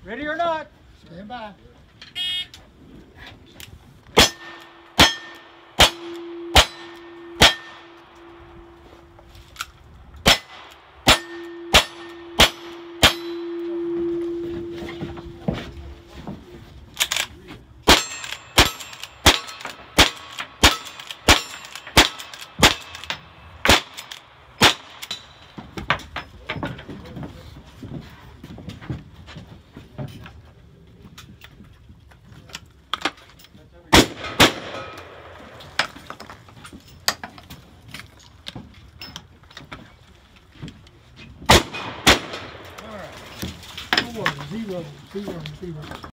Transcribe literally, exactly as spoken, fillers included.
Ready or not? Stand by. Zero, zero, zero.